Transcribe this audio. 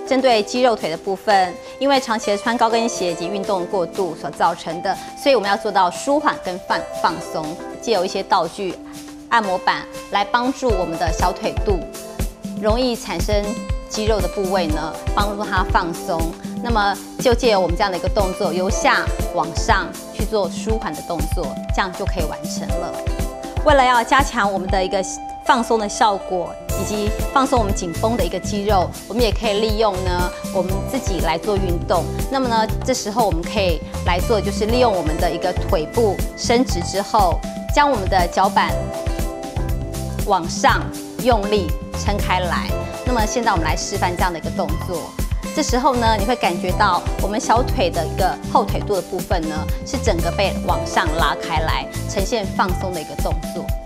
针对肌肉腿的部分，因为长期的穿高跟鞋及运动过度所造成的，所以我们要做到舒缓跟放松，借由一些道具、按摩板来帮助我们的小腿肚容易产生肌肉的部位呢，帮助它放松。那么就借由我们这样的一个动作，由下往上去做舒缓的动作，这样就可以完成了。为了要加强我们的一个放松的效果，以及放松我们紧绷的一个肌肉，我们也可以利用呢我们自己来做运动。那么呢，这时候我们可以来做，就是利用我们的一个腿部伸直之后，将我们的脚板往上用力撑开来。那么现在我们来示范这样的一个动作。这时候呢，你会感觉到我们小腿的一个后腿肚的部分呢，是整个被往上拉开来，呈现放松的一个动作。